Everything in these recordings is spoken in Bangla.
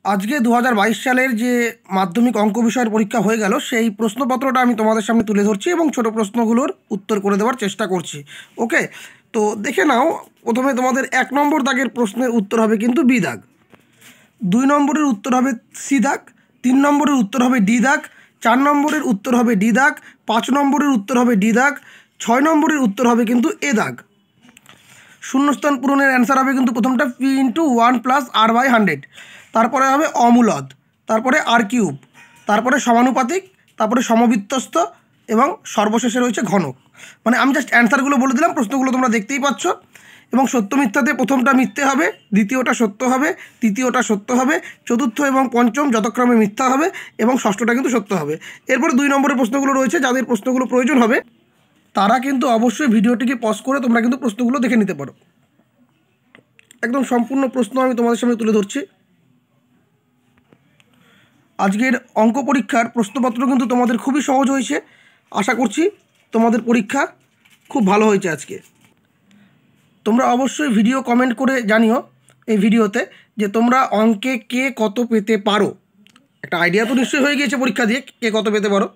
আজকে 2022 সালের যে মাধ্যমিক অঙ্ক বিষয়ের পরীক্ষা হয়ে গেল সেই প্রশ্নপত্রটা আমি তোমাদের সামনে তুলে ধরছি এবং ছোট প্রশ্নগুলোর উত্তর করে দেওয়ার চেষ্টা করছি। ওকে, তো দেখে নাও। প্রথমে তোমাদের 1 নম্বর দাগের প্রশ্নের উত্তর হবে কিন্তু বি দাগ, 2 নম্বরের উত্তর হবে সি দাগ, 3 নম্বরের উত্তর হবে ডি দাগ, 4 নম্বরের উত্তর হবে ডি দাগ, 5 নম্বরের উত্তর হবে ডি দাগ, 6 নম্বরের উত্তর হবে কিন্তু এ দাগ। শূন্যস্থান পূরণের অ্যান্সার হবে কিন্তু প্রথমটা P into 1 plus R by 100, তারপরে হবে অমূলদ, তারপরে আর কিউব, তারপরে সমানুপাতিক, তারপরে সমবৃত্তস্থ এবং সর্বশেষে রয়েছে ঘনক। মানে আমি জাস্ট অ্যান্সারগুলো বলে দিলাম, প্রশ্নগুলো তোমরা দেখতেই পাচ্ছ। এবং সত্য মিথ্যাতে প্রথমটা মিথ্যে হবে, দ্বিতীয়টা সত্য হবে, তৃতীয়টা সত্য হবে, চতুর্থ এবং পঞ্চম যথাক্রমে মিথ্যা হবে এবং ষষ্ঠটা কিন্তু সত্য হবে। এরপর 2 নম্বরের প্রশ্নগুলো রয়েছে, যাদের প্রশ্নগুলো প্রয়োজন হবে তারা কিন্তু অবশ্যই ভিডিওটিকে পজ করে তোমরা কিন্তু প্রশ্নগুলো দেখে নিতে পারো। একদম সম্পূর্ণ প্রশ্ন আমি তোমাদের সামনে তুলে ধরছি। আজকের অঙ্ক পরীক্ষার প্রশ্নপত্র কিন্তু তোমাদের খুবই সহজ হয়েছে। আশা করছি তোমাদের পরীক্ষা খুব ভালো হয়েছে আজকে। তোমরা অবশ্যই ভিডিও কমেন্ট করে জানিও এই ভিডিওতে যে তোমরা অঙ্কে কে কত পেতে পারো। একটা আইডিয়া তো নিশ্চয়ই হয়ে গিয়েছে পরীক্ষা দিয়ে কে কত পেতে পারো।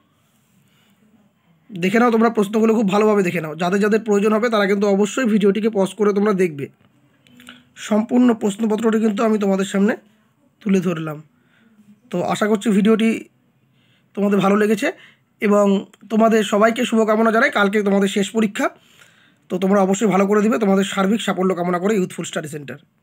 দেখে নাও, তোমরা প্রশ্নগুলো খুব ভালোভাবে দেখে নাও। যাদের যাদের প্রয়োজন হবে তারা কিন্তু অবশ্যই ভিডিওটিকে পজ করে তোমরা দেখবে। সম্পূর্ণ প্রশ্নপত্রটি কিন্তু আমি তোমাদের সামনে তুলে ধরলাম। তো আশা করছি ভিডিওটি তোমাদের ভালো লেগেছে এবং তোমাদের সবাইকে শুভকামনা জানাই। কালকে তোমাদের শেষ পরীক্ষা, তো তোমরা অবশ্যই ভালো করে দিবে। তোমাদের সার্বিক সাফল্য কামনা করে ইউথফুল স্টাডি সেন্টার।